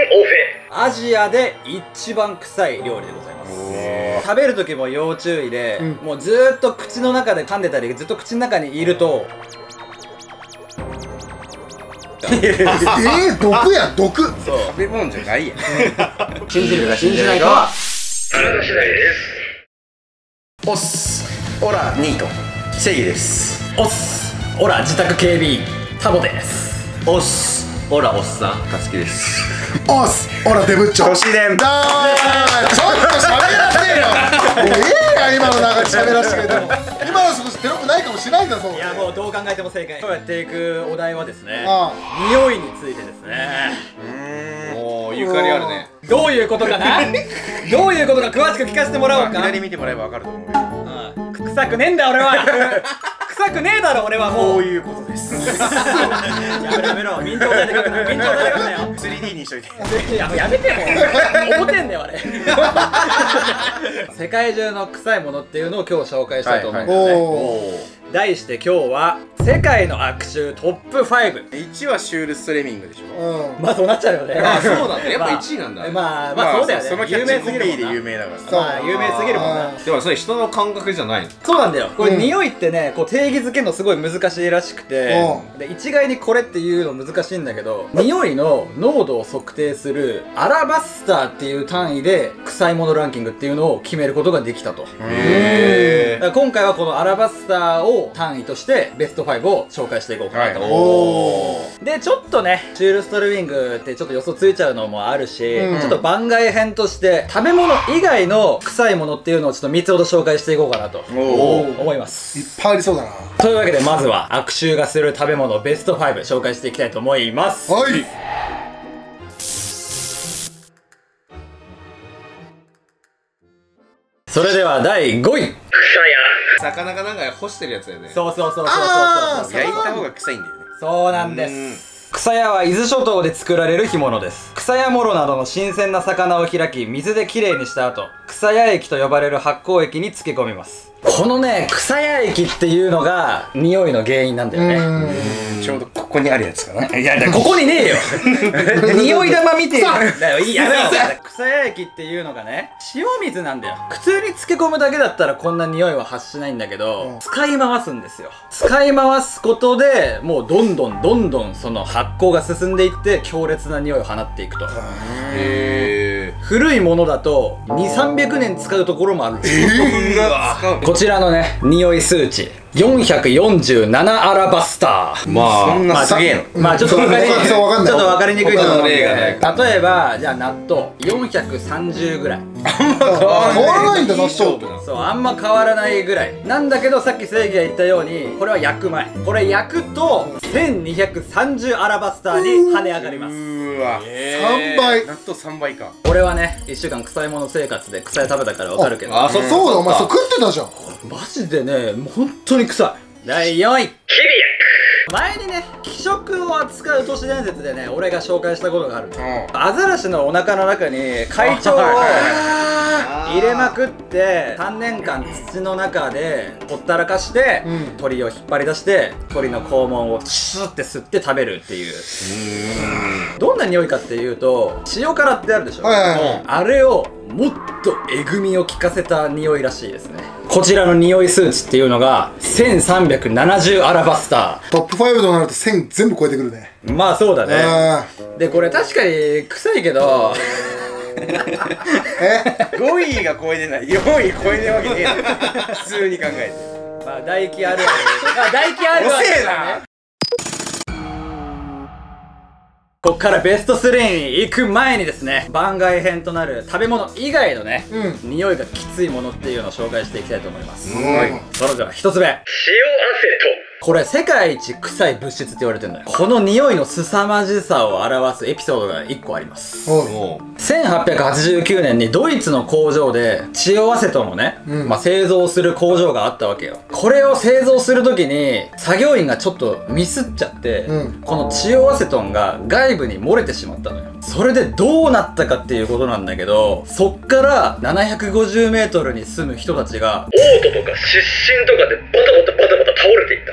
アジアで一番臭い料理でございます。食べる時も要注意で、もうずーっと口の中で噛んでたりずっと口の中にいると毒やん、毒。 そう、食べ物じゃないやん。 信じるか信じないかはあなた次第です。 おっす、オラニート正義です。 おっす、オラ自宅警備員タボです。 おっす、オラおっさんたつきです。 おっす、オラデブッチョ都市伝。 だー、ちょっと喋らせよ。もうええやん、今のなんか喋らせてくれても。今の少しテロップないかもしれないんだぞ。 いや、もうどう考えても正解。今日やっていくお題はですね、 あ匂いについてですね。 おー、ゆかりあるね。 どういうことかなどういうことか詳しく聞かせてもらおうか。 左見てもらえばわかると思うよ。 臭くねえんだ俺は臭くねえだろ俺はもう。 こういうことです。 やめろ、明朝体で書くな、明朝体で書くなよ。 3D にしといて。 やめてよ、思ってんだよあれ世界中の臭いものっていうのを今日紹介したいと思うんですね。題して今日は世界の悪臭トップ5。 1はシュール・ストレミングでしょ。 まあそうなっちゃうよね。 あ、そうなんだ。やっぱ1位なんだ。 まあそうだよね。 そのキャッチコピーで有名だから。 まあ有名すぎるもんな。 でもそれ人の感覚じゃないの。 そうなんだよ。これ匂いってね、こう定義づけるのすごい難しいらしくて、で一概にこれっていうの難しいんだけど、匂いの濃度を測定するアラバスターっていう単位で臭いものランキングっていうのを決めることができたと。だから今回はこのアラバスターを単位としてベスト5を紹介していこうかなと。でちょっとね、シュール・ストレミングってちょっと予想ついちゃうのもあるし、ちょっと番外編として食べ物以外の臭いものっていうのをちょっと3つほど紹介していこうかなと思います。 いっぱいありそうだな。 というわけでまずは悪臭がする食べ物ベスト5紹介していきたいと思います。 はい。 それでは第5位。 草屋。 魚かなんか干してるやつだよね。 そうそうそうそうそうそう。 焼いた方が臭いんだよね。 そうなんです。草屋は伊豆諸島で作られる干物です。草屋モロなどの新鮮な魚を開き、水できれいにした後、草屋液と呼ばれる発酵液に漬け込みます。このね、草屋液っていうのが匂いの原因なんだよね。 ちょうどここにあるやつかな。 いや、ここにねえよ匂い玉見てだよ、いいやめろ。草屋液っていうのがね、塩水なんだよ。普通に漬け込むだけだったらこんな匂いは発しないんだけど、使い回すんですよ。使い回すことでもうどんどんその発酵が進んでいって強烈な匂いを放っていくと。古いものだと2、300年使うところもあるんですよ。こちらのね、匂い数値447アラバスター。 まあ、 そんなすげえの。 まあちょっと分かりにくい。ちょっと分かりにくいと思うので、 例例えばじゃあ納豆430ぐらい。 変わらないんだ、納豆。 そう、あんま変わらないぐらいなんだけど、さっき正義が言ったようにこれは焼く前。これ焼くと1230アラバスターに跳ね上がります。 うわ、 3倍。 納豆3倍か。 俺はね、1週間臭いもの生活で草屋食べたから分かるけど、 あ、そうそうだ、お前そう食ってたじゃん。 マジでね、もう本当に臭い。第4位。 キビ前にね、気色を扱う都市伝説でね、俺が紹介したことがある。アザラシのお腹の中に海藻を入れまくって3年間土の中でほったらかして、鳥を引っ張り出して鳥の肛門をシュッて吸って食べるっていう。どんな匂いかっていうと、塩辛ってあるでしょ。あれをもっとえぐみを効かせた匂いらしいですね。こちらの匂い数値っていうのが1370アラバスタトップ5となると1000全部超えてくるね。 ー。まあそうだね。でこれ確かに臭いけど 5位が超えてない、4位超えてるわけねえよ。普通に考えて。 まあ唾液ある唾液あるわけだね。こっからベスト3に行く前にですね、番外編となる食べ物以外のね、匂いがきついものっていうのを紹介していきたいと思います。それでは1つ目、 塩アセこれ世界一臭い物質って言われてるのよ。この匂いの凄まじさを表すエピソードが1個あります。1889年にドイツの工場でチオアセトンをね、製造する工場があったわけよ。これを製造する時に作業員がちょっとミスっちゃって、このチオアセトンが外部に漏れてしまったのよ。それでどうなったかっていうことなんだけど、そっから750メートルに住む人たちが嘔吐とか失神とかでバタバタ倒れていった。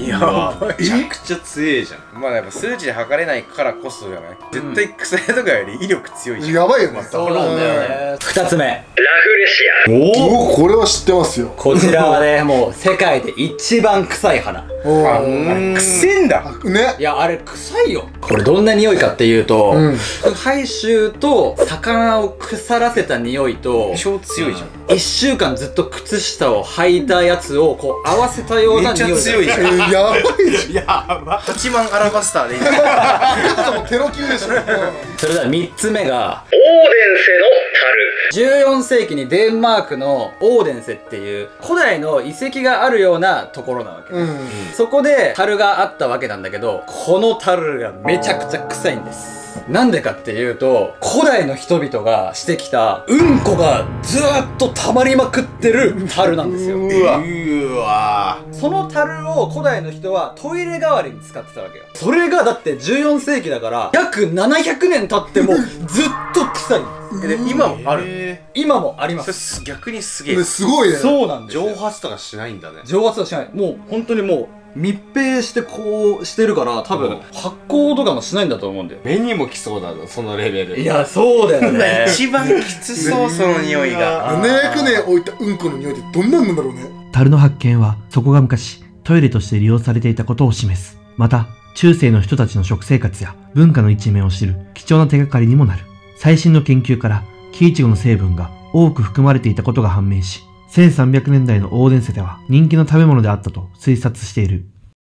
やばい。 めちゃくちゃ強えじゃん。 まあやっぱ数値で測れないからこそじゃない。絶対草屋とかより威力強いじゃん。 やばいよね。 そうなんだよね。2つ目。 ラフレシア。 おお、これは知ってますよ。 こちらはね、もう世界で一番臭い花。 おあーくせんだ。 ね。 いや、あれ臭いよ。これどんな匂いかっていうと、ハイシュウと魚を腐らせた匂いと、 超強いじゃん。 1週間ずっと靴下を履いたやつをこう合わせたようなめっち匂い。 ゃ強いじゃん。 やばいじゃん。 8万アラバスターでいい。 それこそもうテロ級でしょ。 それでは3つ目が、 オーデンセの 14世紀にデンマークのオーデンセっていう古代の遺跡があるようなところなわけ。そこで樽があったわけなんだけど、この樽がめちゃくちゃ臭いんです。なんでかっていうと、古代の人々がしてきたうんこがずーっと溜まりまくってる樽なんですよ。 うわその樽を古代の人はトイレ代わりに使ってたわけよ。それがだって14世紀だから約700年経ってもずっと臭い。 で今もある。 今もありまそれす。 逆にすげえね。すごいね。 そうなんですよ。 蒸発とかしないんだね。 蒸発はしない。もう本当にもう密閉してこうしてるから多分発酵とかもしないんだと思うんだよ。 目にも来そうだぞ、そのレベル。 いや、そうだよね。 一番きつそうその匂いが。 700年置いたうんこの匂いってどんなんなんだろうね。 樽の発見はそこが昔トイレとして利用されていたことを示す。また中世の人たちの食生活や文化の一面を知る貴重な手がかりにもなる。最新の研究から木イチゴの成分が多く含まれていたことが判明し、1300年代のオーデンセでは人気の食べ物であったと推察している。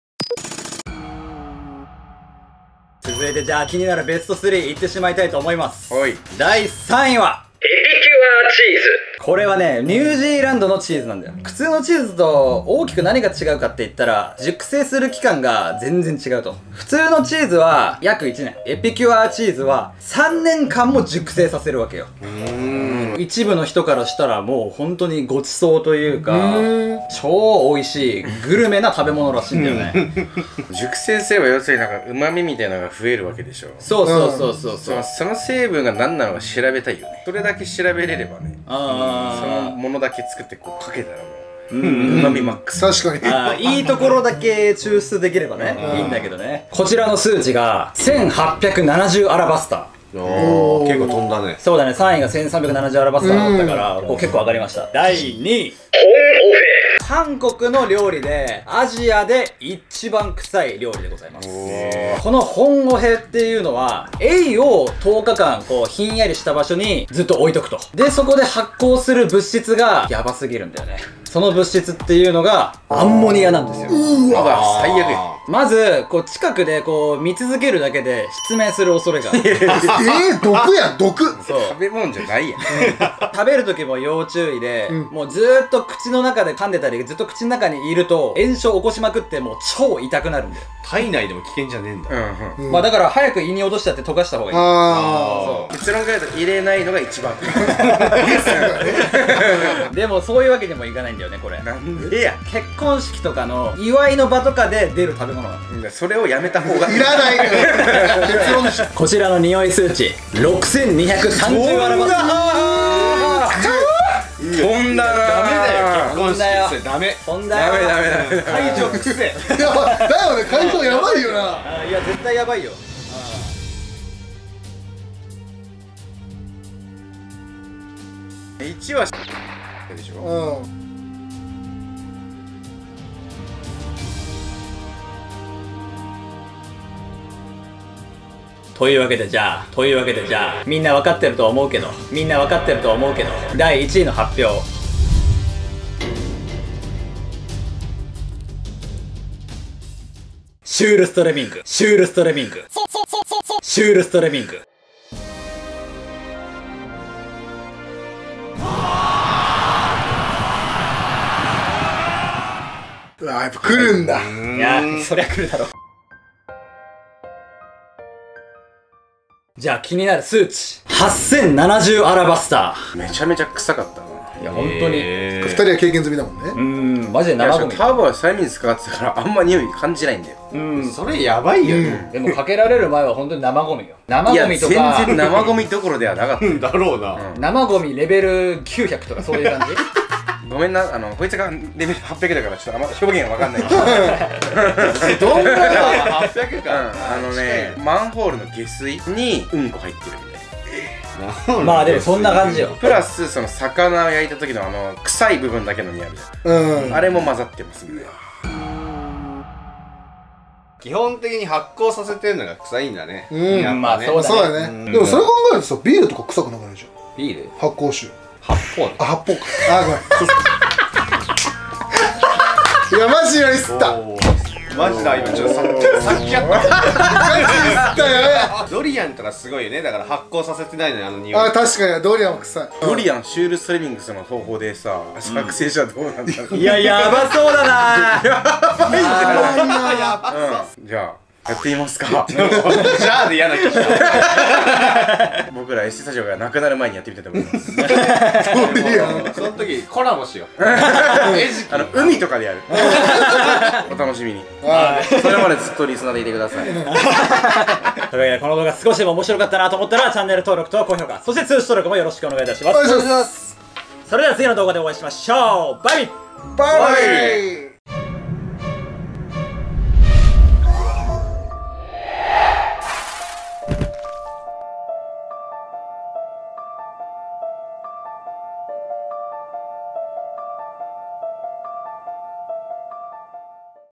続いてじゃあ気になるベスト3いってしまいたいと思います。 おい。 第3位は、 エピキュアチーズ。 これはね、ニュージーランドのチーズなんだよ。普通のチーズと大きく何が違うかって言ったら、熟成する期間が全然違うと。普通のチーズは約1年。エピキュアチーズは3年間も熟成させるわけよ。一部の人からしたらもう本当にごちそうというか、超美味しいグルメな食べ物らしいんだよね。 熟成すれば要するになんか旨味みたいなのが増えるわけでしょ。 そうそうそうそうそう。 その成分が何なのか調べたいよね。それだけ調べれればね、そのものだけ作ってこうかけたらもう旨味マックス。 確かに。 いいところだけ抽出できればね、いいんだけどね。こちらの数値が1870アラバスター。 おー、結構飛んだね。 そうだね、3位が1370アラバスターだったから、こう結構上がりました。第2位。韓国の料理でアジアで一番臭い料理でございます。この本オヘっていうのはエイを10日間こうひんやりした場所にずっと置いとくと。でそこで発酵する物質がやばすぎるんだよね。その物質っていうのがアンモニアなんですよ。 最悪や。 まずこう近くでこう見続けるだけで失明する恐れがある。 毒やん、毒。 そう食べ物じゃないやん。 食べる時も要注意で、もうずーっと口の中で噛んでたりずっと口の中にいると炎症を起こしまくってもう超痛くなるんだよ。 体内でも危険じゃねえんだ。 まあだから早く胃に落としちゃって溶かした方がいい。 あ結論から言うと入れないのが一番。 でもそういうわけにもいかないんだよね、これ。 なんでや。 結婚式とかの祝いの場とかで出る食べ物なの。 それをやめた方があ。いらない。結論でしょ。 こちらの匂い数値6230アラバスタ飛んだな。 ダメだよ、結飛ん婚だよ式。それダメ。 飛んだよ。 ダメダメダメ。 会場くせえ。 だよね、回答やばいよな。 いや絶対やばいよ。 1はでしょ。 というわけでじゃあみんな分かってると思うけど第1位の発表。シュールストレミング。 うわ、やっぱ来るんだ。 いやそりゃ来るだろ。じゃあ気になる数値8070アラバスタめちゃめちゃ臭かったな。 ー。いや本当に 2人は経験済みだもんね。 マジで生ゴミ。 ターボは催眠術かかってたからあんま匂い感じないんだよ。 それやばいよね。 でもかけられる前は本当に生ゴミよ。生いやゴミとか全然生ゴミどころではなかった。 だろうな。 生ゴミレベル900とかそういう感じ。 ごめんな、こいつがレベル800だからちょっとあんま表現がわかんないどんぐらいだ800か。 マンホールの下水にうんこ入ってるみたいな。 まあでもそんな感じよ。 プラスその魚を焼いた時の臭い部分だけの実あるじゃん、あれも混ざってますみたいな。 基本的に発酵させてるのが臭いんだね。 まあそうだね。 でもそれ考えるとさ、ビールとか臭くなくないじゃん。 ビール発酵酒。 発泡。 あ、発泡か。あ、ごめん。いや、マジより吸った。 マジだ、今ちょっとさっきやった。 マジ吸ったよ。 ドリアンとかすごいよね。だから発酵させてないのに匂い。 あ、確かにドリアンは臭い。 ドリアンシュールストレミングスの方法でさ、作成したらどうなんだろう。 いや、やばそうだな。 じゃあやってみますか。 じゃあで嫌な気した。 僕らエステスタジオがなくなる前にやってみたいと思います。 ドリアン。 その時コラボしよう。 海とかでやる。お楽しみに。それまでずっとリスナーでいてください。 というわけでこの動画少しでも面白かったなと思ったらチャンネル登録と高評価、そして通知登録もよろしくお願いいたします。 お願いします。 それでは次の動画でお会いしましょう。バイビー。 バイ。